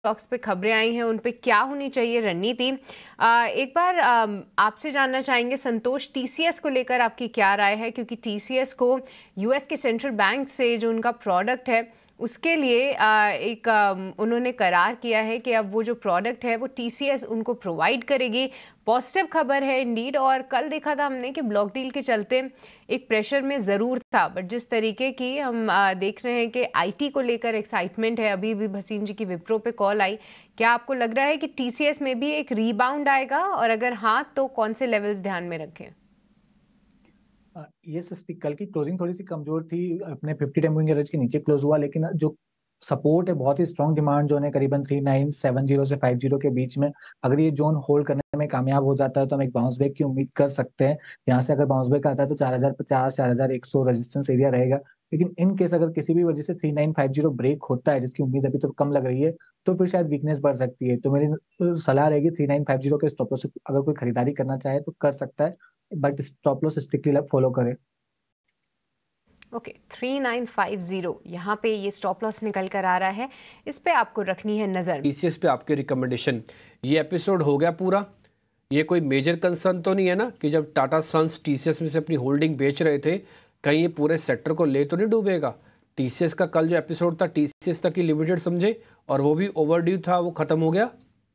Stocks पे खबरें आई हैं उन पे क्या होनी चाहिए रणनीति। एक बार आपसे जानना चाहेंगे संतोष, टीसीएस को लेकर आपकी क्या राय है, क्योंकि टीसीएस को यूएस के सेंट्रल बैंक से जो उनका प्रोडक्ट है उसके लिए उन्होंने करार किया है कि अब वो जो प्रोडक्ट है वो टीसीएस उनको प्रोवाइड करेगी। पॉजिटिव खबर है इंडीड। और कल देखा था हमने कि ब्लॉक डील के चलते एक प्रेशर में ज़रूर था, बट जिस तरीके की हम देख रहे हैं कि आईटी को लेकर एक्साइटमेंट है, अभी भी भसीन जी की विप्रो पे कॉल आई, क्या आपको लग रहा है कि टीसीएस में भी एक रीबाउंड आएगा, और अगर हाँ तो कौन से लेवल्स ध्यान में रखें? ये सस्ती कल की क्लोजिंग थोड़ी सी कमजोर थी, अपने 50 टाइम मूविंग एवरेज के नीचे क्लोज हुआ, लेकिन जो सपोर्ट है बहुत ही स्ट्रॉन्ग डिमांड जोन है करीबन 3970 से 50 के बीच में। अगर ये जोन होल्ड करने में कामयाब हो जाता है तो हम एक बाउंस बैक की उम्मीद कर सकते हैं। यहाँ से अगर बाउंस बैक आता है तो 4050 4100 रेजिस्टेंस एरिया रहेगा। लेकिन इन केस अगर किसी भी वजह से 3950 ब्रेक होता है, जिसकी उम्मीद अभी तो कम लग रही है, तो फिर शायद वीकनेस बढ़ सकती है। तो मेरी सलाह रहेगी 3950 के स्टॉप लॉस अगर कोई खरीदारी करना चाहे तो कर सकता है, but stop loss strictly follow करें। ओके, 3950 यहाँ पे ये स्टॉप लॉस निकल कर आ रहा है, इस पे आपको रखनी है नज़र। टीसीएस पे आपके रिकमेंडेशन, ये एपिसोड हो गया पूरा। ये कोई मेजर कंसर्न तो नहीं है ना कि जब टाटा सन्स टीसीएस में से अपनी होल्डिंग बेच रहे थे, कहीं ये पूरे सेक्टर को ले तो नहीं डूबेगा? टीसीएस का कल जो एपिसोड था टीसीएस तक ही लिमिटेड समझे, और वो भी ओवरड्यू था, वो खत्म हो गया।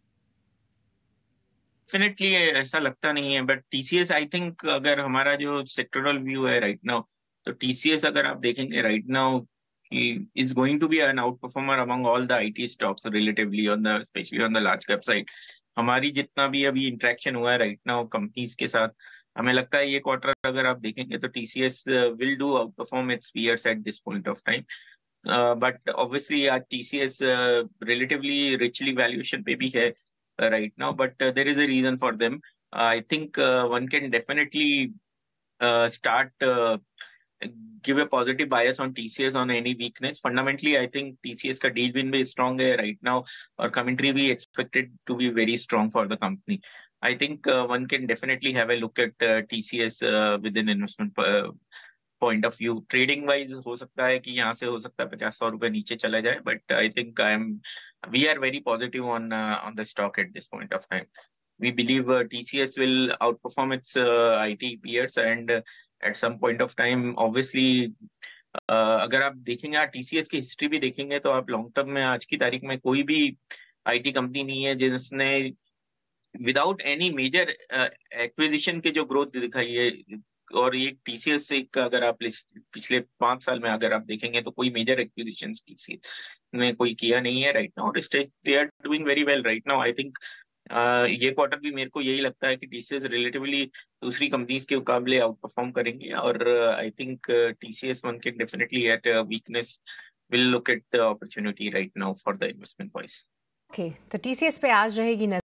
डेफिनेटली ऐसा लगता नहीं है, बट टीसीएस आई थिंक अगर हमारा जो सेक्टरल व्यू है राइट नाउ, तो टीसीएस अगर आप देखेंगे राइट नाउ कि is going to be an out performer among all the IT stocks relatively on the specially on the large cap side. हमारी जितना भी अभी इंटरेक्शन हुआ है राइट नाउ कंपनीज के साथ, हमें लगता है ये क्वार्टर अगर आप देखेंगे तो TCS will do out perform its peers at this point of time. But obviously आज टीसीएस रिलेटिवली रिचली वैल्यूएशन पे भी है right now, but there is a reason for them. I think one can definitely start give a positive bias on TCS on any weakness. Fundamentally, I think TCS का deal win भी strong है right now, और commentary भी expected to be very strong for the company. I think one can definitely have a look at TCS within investment point of view. Trading wise हो सकता है कि यहाँ से हो सकता है 50-100 रुपए नीचे चला जाए, but I think we are very positive on the stock at this point of time. We believe TCS will outperform its IT peers, and at some point of time, obviously, अगर आप देखेंगे TCS की history भी देखेंगे तो आप long term में आज की तारीख में कोई भी आईटी कंपनी नहीं है जिसने विदाउट एनी मेजर एक्विजिशन के जो ग्रोथ दिखाई है। और ये टीसीएस से अगर आप पिछले 5 साल में अगर आप देखेंगे तो कोई मेजर एक्विजिशन टीसीएस ने कोई किया नहीं है राइट नाउ, और stage they are doing very well right now. I think ये क्वार्टर भी मेरे को यही लगता है कि टीसीएस रिलेटिवली दूसरी कंपनीज के मुकाबले आउट परफॉर्म करेंगे, और I think TCS one can definitely at weakness will look at the opportunity right now for the investment wise. Okay, तो टीसीएस पे आज रहेगी नज़र।